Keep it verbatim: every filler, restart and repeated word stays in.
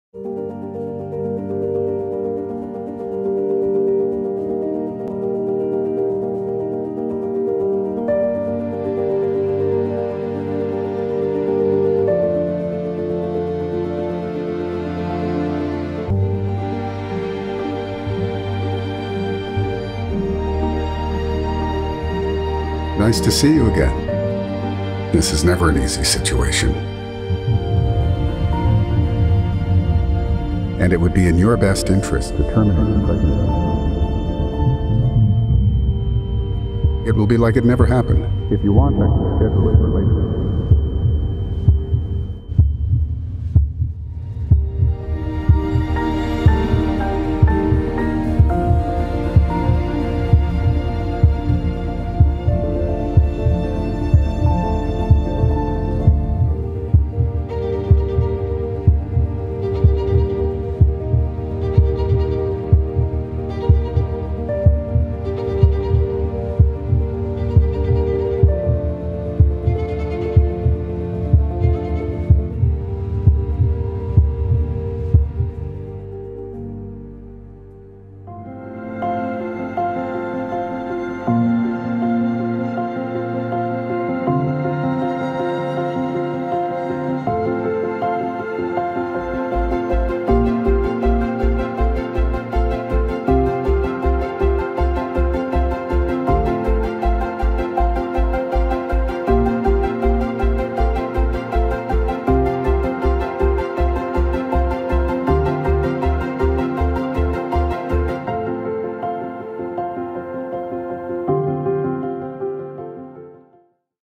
Nice to see you again. This is never an easy situation. And it would be in your best interest to terminate the pregnancy. It will be like it never happened. If you want, I can schedule it for later.